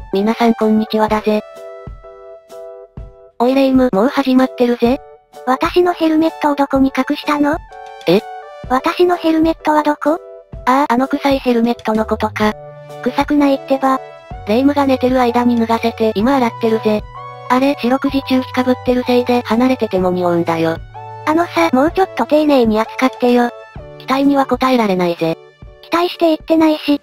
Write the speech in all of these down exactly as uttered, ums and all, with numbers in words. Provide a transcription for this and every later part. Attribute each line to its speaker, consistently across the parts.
Speaker 1: 皆さんこんにちはだぜ。おいレ夢ム、もう始まってるぜ。
Speaker 2: 私のヘルメットをどこに隠したの？
Speaker 1: え？
Speaker 2: 私のヘルメットはどこ？
Speaker 1: ああ、あの臭いヘルメットのことか。
Speaker 2: 臭くないってば。
Speaker 1: レ夢ムが寝てる間に脱がせて今洗ってるぜ。あれ、四六時中日かぶってるせいで離れてても匂うんだよ。
Speaker 2: あのさ、もうちょっと丁寧に扱ってよ。
Speaker 1: 期待には応えられないぜ。
Speaker 2: 期待して言ってないし。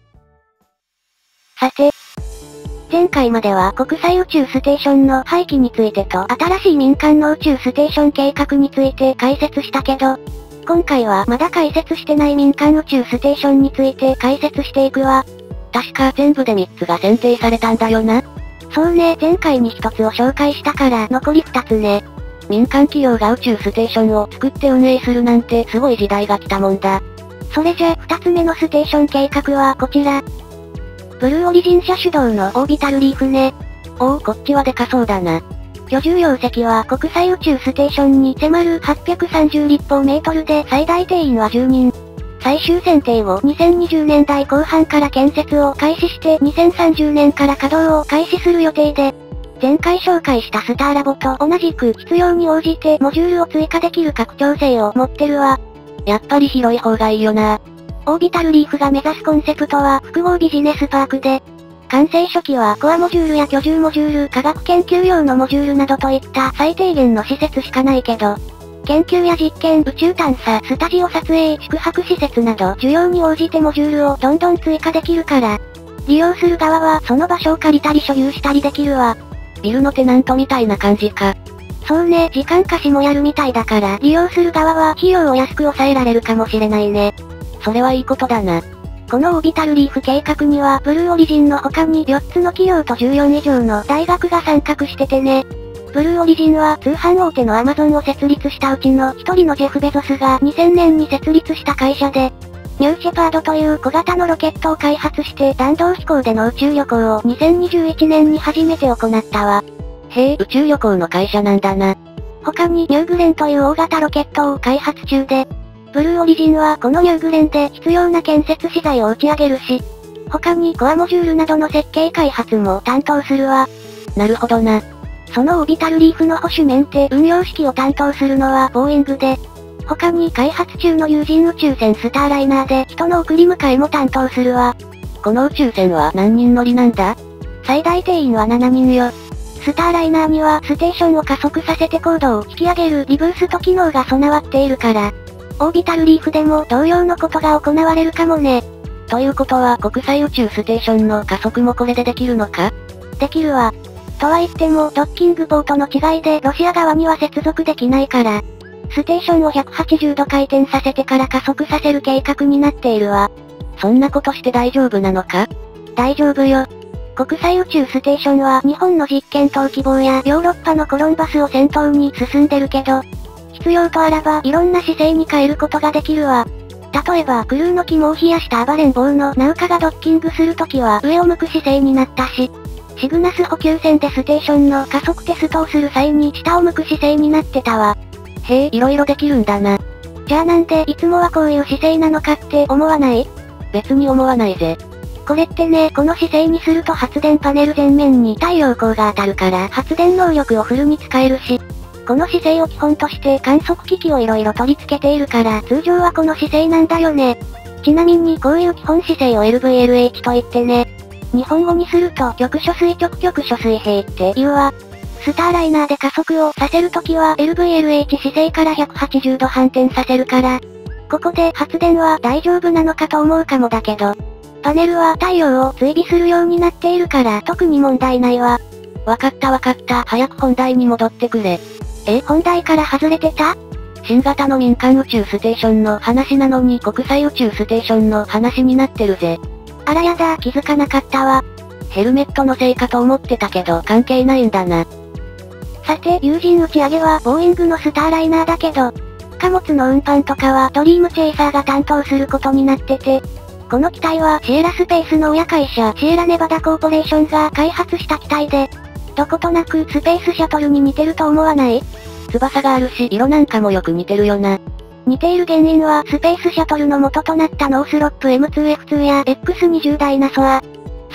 Speaker 2: さて。前回までは国際宇宙ステーションの廃棄についてと新しい民間の宇宙ステーション計画について解説したけど、今回はまだ解説してない民間宇宙ステーションについて解説していくわ。
Speaker 1: 確か全部でみっつが選定されたんだよな。
Speaker 2: そうね、前回にひとつを紹介したから残りふたつね。
Speaker 1: 民間企業が宇宙ステーションを作って運営するなんてすごい時代が来たもんだ。
Speaker 2: それじゃふたつめのステーション計画はこちら。ブルーオリジン社主導のオービタルリーフね。
Speaker 1: おお、こっちはでかそうだな。
Speaker 2: 居住容積は国際宇宙ステーションに迫るはっぴゃくさんじゅう立方メートルで最大定員はじゅうにん。最終選定をにせんにじゅうねんだいこう半から建設を開始してにせんさんじゅうねんから稼働を開始する予定で、前回紹介したスターラボと同じく必要に応じてモジュールを追加できる拡張性を持ってるわ。
Speaker 1: やっぱり広い方がいいよな。
Speaker 2: オービタルリーフが目指すコンセプトは複合ビジネスパークで、完成初期はコアモジュールや居住モジュール、科学研究用のモジュールなどといった最低限の施設しかないけど、研究や実験、宇宙探査、スタジオ撮影、宿泊施設など需要に応じてモジュールをどんどん追加できるから、利用する側はその場所を借りたり所有したりできるわ。
Speaker 1: ビルのテナントみたいな感じか。
Speaker 2: そうね、時間貸しもやるみたいだから利用する側は費用を安く抑えられるかもしれないね。
Speaker 1: それはいいことだな。
Speaker 2: このオービタルリーフ計画にはブルーオリジンの他によっつの企業とじゅうよん以上の大学が参画しててね。ブルーオリジンは通販大手のアマゾンを設立したうちの一人のジェフ・ベゾスがにせんねんに設立した会社で、ニューシェパードという小型のロケットを開発して弾道飛行での宇宙旅行をにせんにじゅういちねんに初めて行ったわ。
Speaker 1: へえ、宇宙旅行の会社なんだな。
Speaker 2: 他にニューグレンという大型ロケットを開発中で、ブルーオリジンはこのニューグレンで必要な建設資材を打ち上げるし、他にコアモジュールなどの設計開発も担当するわ。
Speaker 1: なるほどな。
Speaker 2: そのオービタルリーフの保守メンテ運用指揮を担当するのはボーイングで、他に開発中の有人宇宙船スターライナーで人の送り迎えも担当するわ。
Speaker 1: この宇宙船は何人乗りなんだ？
Speaker 2: 最大定員はしちにんよ。スターライナーにはステーションを加速させて高度を引き上げるリブースト機能が備わっているから、オービタルリーフでも同様のことが行われるかもね。
Speaker 1: ということは国際宇宙ステーションの加速もこれでできるのか？
Speaker 2: できるわ。とは言ってもドッキングポートの違いでロシア側には接続できないから、ステーションをひゃくはちじゅうど回転させてから加速させる計画になっているわ。
Speaker 1: そんなことして大丈夫なのか？
Speaker 2: 大丈夫よ。国際宇宙ステーションは日本の実験棟希望やヨーロッパのコロンバスを先頭に進んでるけど、必要とあらばいろんな姿勢に変えることができるわ。例えばクルーの肝を冷やした暴れん坊のナウカがドッキングするときは上を向く姿勢になったし、シグナス補給船でステーションの加速テストをする際に下を向く姿勢になってたわ。
Speaker 1: へえ、いろいろできるんだな。
Speaker 2: じゃあなんでいつもはこういう姿勢なのかって思わない？
Speaker 1: 別に思わないぜ。
Speaker 2: これってね、この姿勢にすると発電パネル全面に太陽光が当たるから発電能力をフルに使えるし、この姿勢を基本として観測機器をいろいろ取り付けているから通常はこの姿勢なんだよね。ちなみにこういう基本姿勢を エルブイエルエイチ と言ってね、日本語にすると局所垂直局所水平って言うわ。スターライナーで加速をさせるときは エルブイエルエイチ 姿勢からひゃくはちじゅうど反転させるから、ここで発電は大丈夫なのかと思うかもだけど、パネルは太陽を追尾するようになっているから特に問題ないわ。
Speaker 1: わかったわかった、早く本題に戻ってくれ。
Speaker 2: え、本題から外れてた？
Speaker 1: 新型の民間宇宙ステーションの話なのに国際宇宙ステーションの話になってるぜ。
Speaker 2: あらやだ、気づかなかったわ。
Speaker 1: ヘルメットのせいかと思ってたけど関係ないんだな。
Speaker 2: さて、有人打ち上げはボーイングのスターライナーだけど、貨物の運搬とかはドリームチェイサーが担当することになってて、この機体はシエラスペースの親会社シエラネバダコーポレーションが開発した機体で、どことなくスペースシャトルに似てると思わない？
Speaker 1: 翼があるし色なんかもよく似てるよな。
Speaker 2: 似ている原因はスペースシャトルの元となったノースロップ エムツーエフツー や エックスにじゅう ダイナソア。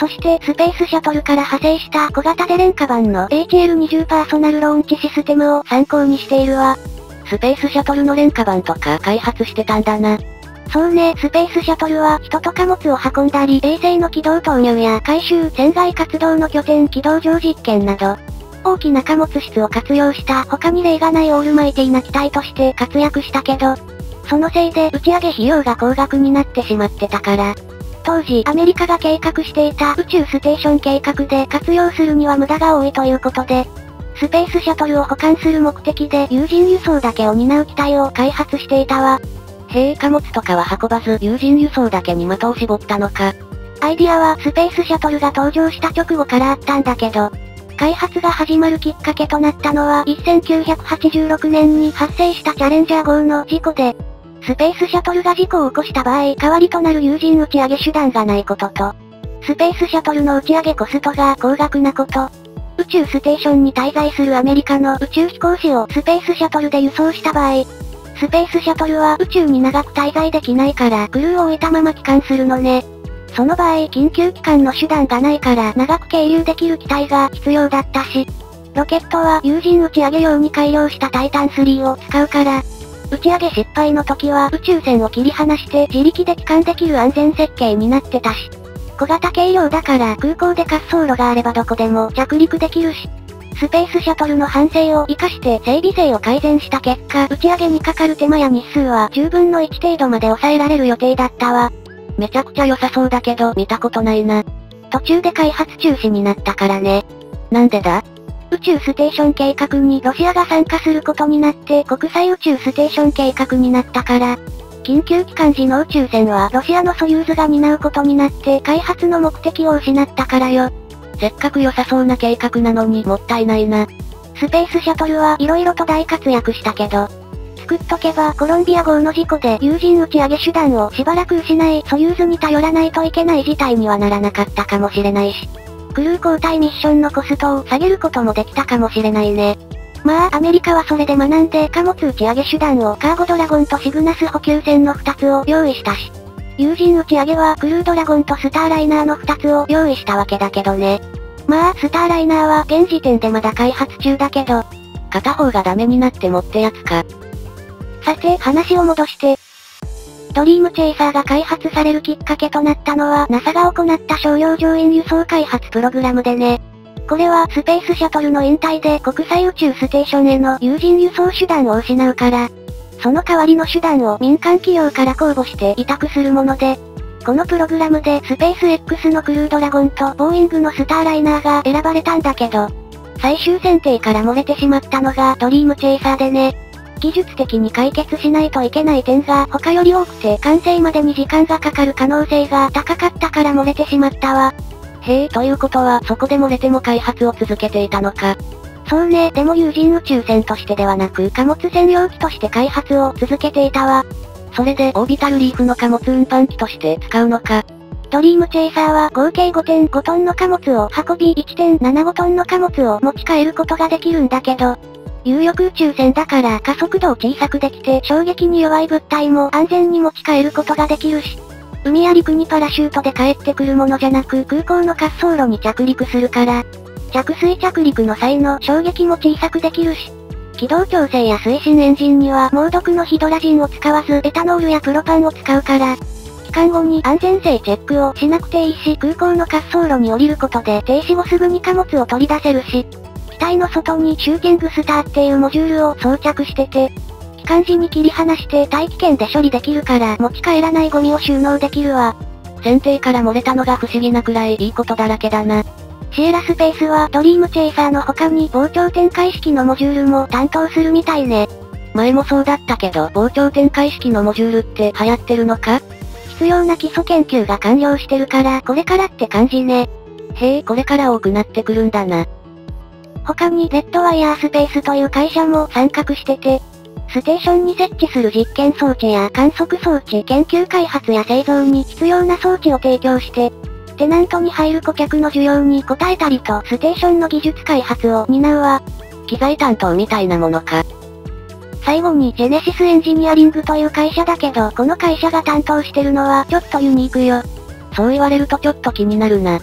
Speaker 2: そしてスペースシャトルから派生した小型デレンカ版の エイチエルにじゅう パーソナルローンチシステムを参考にしているわ。
Speaker 1: スペースシャトルの廉価版とか開発してたんだな。
Speaker 2: そうね、スペースシャトルは人と貨物を運んだり、衛星の軌道投入や回収、船外活動の拠点軌道上実験など、大きな貨物室を活用した他に例がないオールマイティな機体として活躍したけど、そのせいで打ち上げ費用が高額になってしまってたから。当時アメリカが計画していた宇宙ステーション計画で活用するには無駄が多いということで、スペースシャトルを保管する目的で有人輸送だけを担う機体を開発していたわ。
Speaker 1: へえ、貨物とかは運ばず有人輸送だけに的を絞ったのか。
Speaker 2: アイディアはスペースシャトルが登場した直後からあったんだけど、開発が始まるきっかけとなったのはせんきゅうひゃくはちじゅうろくねんに発生したチャレンジャー号の事故で、スペースシャトルが事故を起こした場合代わりとなる有人打ち上げ手段がないことと、スペースシャトルの打ち上げコストが高額なこと、宇宙ステーションに滞在するアメリカの宇宙飛行士をスペースシャトルで輸送した場合、スペースシャトルは宇宙に長く滞在できないからクルーを置いたまま帰還するのね。その場合緊急帰還の手段がないから長く係留できる機体が必要だったし、ロケットは有人打ち上げ用に改良したタイタンスリーを使うから、打ち上げ失敗の時は宇宙船を切り離して自力で帰還できる安全設計になってたし、小型軽量だから空港で滑走路があればどこでも着陸できるし、スペースシャトルの反省を活かして整備性を改善した結果、打ち上げにかかる手間や日数はじゅうぶんのいち程度まで抑えられる予定だったわ。
Speaker 1: めちゃくちゃ良さそうだけど見たことないな。
Speaker 2: 途中で開発中止になったからね。
Speaker 1: なんでだ？
Speaker 2: 宇宙ステーション計画にロシアが参加することになって国際宇宙ステーション計画になったから、緊急帰還時の宇宙船はロシアのソユーズが担うことになって開発の目的を失ったからよ。
Speaker 1: せっかく良さそうな計画なのにもったいないな。
Speaker 2: スペースシャトルは色々と大活躍したけど、作っとけばコロンビア号の事故で有人打ち上げ手段をしばらく失いソユーズに頼らないといけない事態にはならなかったかもしれないし、クルー交代ミッションのコストを下げることもできたかもしれないね。まあアメリカはそれで学んで貨物打ち上げ手段をカーゴドラゴンとシグナス補給船のふたつを用意したし、有人打ち上げはクルードラゴンとスターライナーのふたつを用意したわけだけどね。まあスターライナーは現時点でまだ開発中だけど、
Speaker 1: 片方がダメになってもってやつか。
Speaker 2: さて話を戻して、ドリームチェイサーが開発されるきっかけとなったのは ナサ が行った商用乗員輸送開発プログラムでね。これはスペースシャトルの引退で国際宇宙ステーションへの有人輸送手段を失うから、その代わりの手段を民間企業から公募して委託するもので、このプログラムでスペース X のクルードラゴンとボーイングのスターライナーが選ばれたんだけど、最終選定から漏れてしまったのがドリームチェイサーでね。技術的に解決しないといけない点が他より多くて完成までに時間がかかる可能性が高かったから漏れてしまったわ。
Speaker 1: へえ、ということはそこで漏れても開発を続けていたのか。
Speaker 2: そうね、でも有人宇宙船としてではなく貨物専用機として開発を続けていたわ。
Speaker 1: それでオービタルリーフの貨物運搬機として使うのか。
Speaker 2: ドリームチェイサーは合計 ごてんごトンの貨物を運び いってんななごトンの貨物を持ち帰ることができるんだけど、有力宇宙船だから加速度を小さくできて衝撃に弱い物体も安全に持ち帰ることができるし、海や陸にパラシュートで帰ってくるものじゃなく空港の滑走路に着陸するから、着水着陸の際の衝撃も小さくできるし、軌道調整や推進エンジンには猛毒のヒドラジンを使わずエタノールやプロパンを使うから、帰還後に安全性チェックをしなくていいし空港の滑走路に降りることで停止後すぐに貨物を取り出せるし、機体の外にシューティングスターっていうモジュールを装着してて、帰還時に切り離して大気圏で処理できるから持ち帰らないゴミを収納できるわ。
Speaker 1: 選定から漏れたのが不思議なくらいいいことだらけだな。
Speaker 2: シエラスペースはドリームチェイサーの他に膨張展開式のモジュールも担当するみたいね。
Speaker 1: 前もそうだったけど膨張展開式のモジュールって流行ってるのか？
Speaker 2: 必要な基礎研究が完了してるからこれからって感じね。
Speaker 1: へえ、これから多くなってくるんだな。
Speaker 2: 他にレッドワイヤースペースという会社も参画してて、ステーションに設置する実験装置や観測装置研究開発や製造に必要な装置を提供して、テナントに入る顧客の需要に応えたりとステーションの技術開発を担うわ。
Speaker 1: 機材担当みたいなものか。
Speaker 2: 最後にジェネシスエンジニアリングという会社だけどこの会社が担当してるのはちょっとユニークよ。
Speaker 1: そう言われるとちょっと気になるな。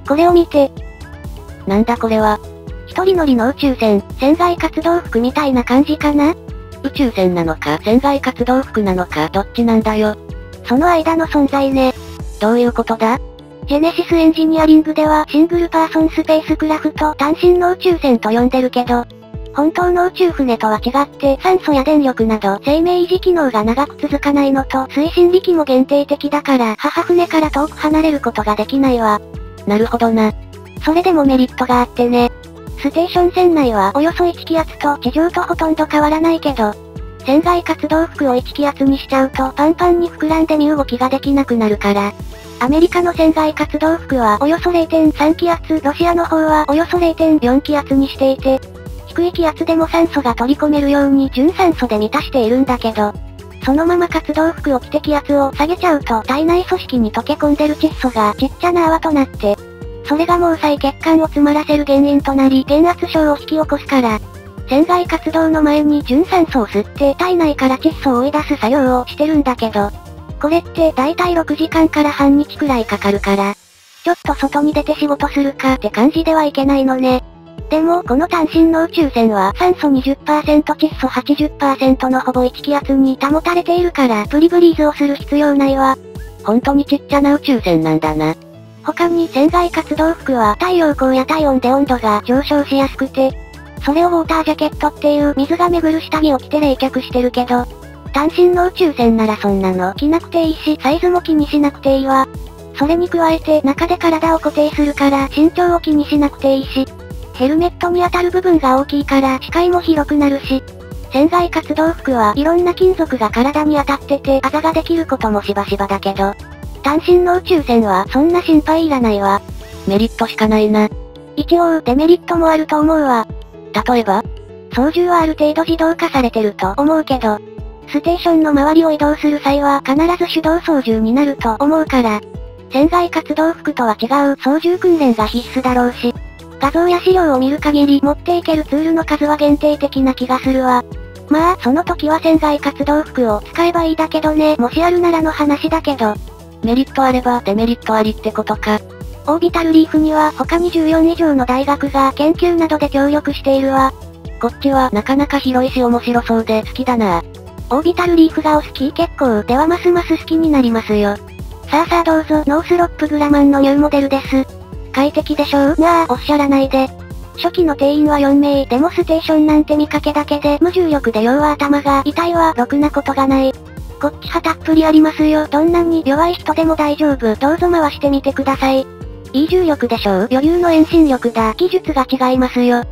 Speaker 2: これを見て。
Speaker 1: なんだこれは。
Speaker 2: 一人乗りの宇宙船、船外活動服みたいな感じかな？
Speaker 1: 宇宙船なのか船外活動服なのかどっちなんだよ。
Speaker 2: その間の存在ね。
Speaker 1: どういうことだ？
Speaker 2: ジェネシスエンジニアリングではシングルパーソンスペースクラフト単身の宇宙船と呼んでるけど、本当の宇宙船とは違って酸素や電力など生命維持機能が長く続かないのと推進力も限定的だから母船から遠く離れることができないわ。
Speaker 1: なるほどな。
Speaker 2: それでもメリットがあってね。ステーション船内はおよそいち気圧と地上とほとんど変わらないけど、船外活動服をいち気圧にしちゃうとパンパンに膨らんで身動きができなくなるから。アメリカの船外活動服はおよそ れいてんさん 気圧、ロシアの方はおよそ れいてんよん 気圧にしていて、低い気圧でも酸素が取り込めるように純酸素で満たしているんだけど、そのまま活動服を着て気圧を下げちゃうと体内組織に溶け込んでる窒素がちっちゃな泡となって、それが毛細血管を詰まらせる原因となり減圧症を引き起こすから、船外活動の前に純酸素を吸って体内から窒素を追い出す作用をしてるんだけど、これってだいたいろくじかんから半日くらいかかるから、ちょっと外に出て仕事するかって感じではいけないのね。でもこの単身の宇宙船は酸素 にじゅっパーセント 窒素 はちじゅっパーセント のほぼいち気圧に保たれているからプリブリーズをする必要ないわ。
Speaker 1: ほんとにちっちゃな宇宙船なんだな。
Speaker 2: 他に船外活動服は太陽光や体温で温度が上昇しやすくて、それをウォータージャケットっていう水が巡る下着を着て冷却してるけど、単身の宇宙船ならそんなの着なくていいしサイズも気にしなくていいわ。それに加えて中で体を固定するから身長を気にしなくていいし、ヘルメットに当たる部分が大きいから視界も広くなるし、船外活動服はいろんな金属が体に当たっててあざができることもしばしばだけど、単身の宇宙船はそんな心配いらないわ。
Speaker 1: メリットしかないな。
Speaker 2: 一応デメリットもあると思うわ。
Speaker 1: 例えば？
Speaker 2: 操縦はある程度自動化されてると思うけど、ステーションの周りを移動する際は必ず手動操縦になると思うから、船外活動服とは違う操縦訓練が必須だろうし、画像や資料を見る限り持っていけるツールの数は限定的な気がするわ。まあその時は船外活動服を使えばいいだけどね、もしあるならの話だけど。
Speaker 1: メリットあればデメリットありってことか。
Speaker 2: オービタルリーフには他にじゅうよん以上の大学が研究などで協力しているわ。
Speaker 1: こっちはなかなか広いし面白そうで好きだな。
Speaker 2: オービタルリーフがお好き？結構ではますます好きになりますよ。さあさあどうぞ、ノースロップグラマンのニューモデルです。快適でしょう？なあ、おっしゃらないで。初期の定員はよんめい、でもステーションなんて見かけだけで無重力で要は頭が痛いはろくなことがない。こっちはたっぷりありますよ。どんなに弱い人でも大丈夫。どうぞ回してみてください。いい重力でしょう？余裕の遠心力だ。技術が違いますよ。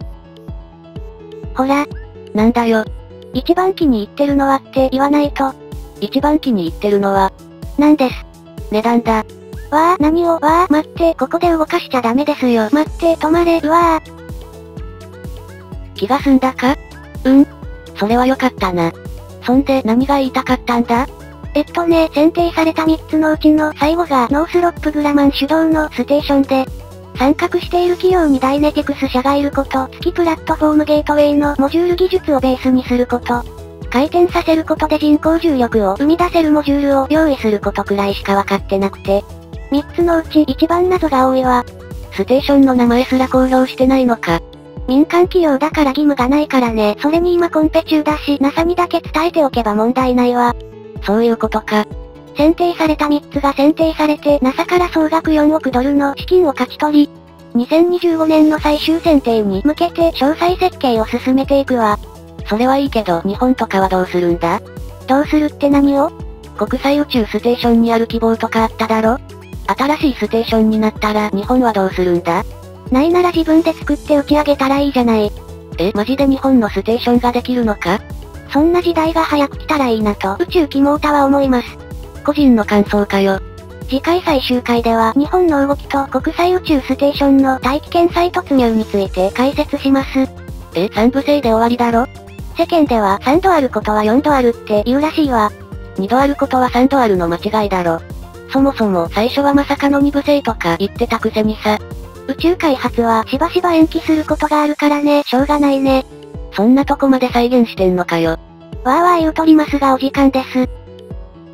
Speaker 2: ほら。
Speaker 1: なんだよ。
Speaker 2: 一番気に入ってるのはって言わないと。
Speaker 1: 一番気に入ってるのは、
Speaker 2: なんです。
Speaker 1: 値段だ。
Speaker 2: わあ、何を、わあ、待って、ここで動かしちゃダメですよ。待って、止まれ、うわあ。
Speaker 1: 気が済んだか？
Speaker 2: うん。
Speaker 1: それは良かったな。そんで何が言いたかったんだ？
Speaker 2: えっとね、選定されたみっつのうちの最後がノースロップグラマン主導のステーションで、参画している企業にダイネティクス社がいること、月プラットフォームゲートウェイのモジュール技術をベースにすること、回転させることで人工重力を生み出せるモジュールを用意することくらいしかわかってなくて、みっつのうち一番謎が多いわ。
Speaker 1: ステーションの名前すら公表してないのか。
Speaker 2: 民間企業だから義務がないからね。それに今コンペ中だし、ナサ にだけ伝えておけば問題ないわ。
Speaker 1: そういうことか。
Speaker 2: 選定されたみっつが選定されて ナサ から総額よんおくドルの資金を勝ち取り、にせんにじゅうごねんの最終選定に向けて詳細設計を進めていくわ。
Speaker 1: それはいいけど日本とかはどうするんだ？
Speaker 2: どうするって何を？
Speaker 1: 国際宇宙ステーションにある希望とかあっただろ？新しいステーションになったら日本はどうするんだ？
Speaker 2: ないなら自分で作って打ち上げたらいいじゃない。
Speaker 1: え、マジで日本のステーションができるのか？
Speaker 2: そんな時代が早く来たらいいなと宇宙キモータは思います。
Speaker 1: 個人の感想かよ。
Speaker 2: 次回最終回では日本の動きと国際宇宙ステーションの大気圏再突入について解説します。
Speaker 1: え、三部制で終わりだろ？
Speaker 2: 世間ではさんどあることはよんどあるって言うらしいわ。
Speaker 1: にどあることはさんどあるの間違いだろ。そもそも最初はまさかのに部制とか言ってたくせにさ。
Speaker 2: 宇宙開発はしばしば延期することがあるからね、しょうがないね。
Speaker 1: そんなとこまで再現してんのかよ。
Speaker 2: わーわー言うとりますがお時間です。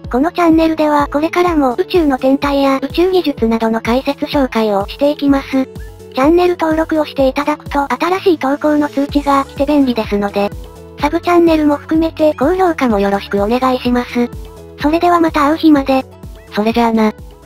Speaker 2: このチャンネルではこれからも宇宙の天体や宇宙技術などの解説紹介をしていきます。チャンネル登録をしていただくと新しい投稿の通知が来て便利ですので、サブチャンネルも含めて高評価もよろしくお願いします。それではまた会う日まで。
Speaker 1: それじゃあな。